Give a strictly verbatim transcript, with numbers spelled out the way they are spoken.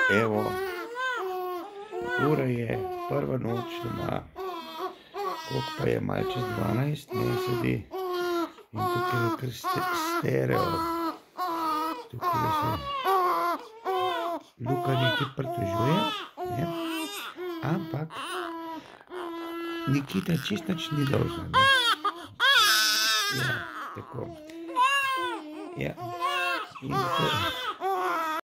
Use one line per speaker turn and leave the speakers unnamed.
Evo, ura je prva noč doma, koliko pa je malo čez dvanajst, ne sedi in tukaj je kar stereo, tukaj se Luka nekaj pritožuje, ne, ampak Nikita čisto nič ni dolžna, ne. Ja, tako. Ja, in to.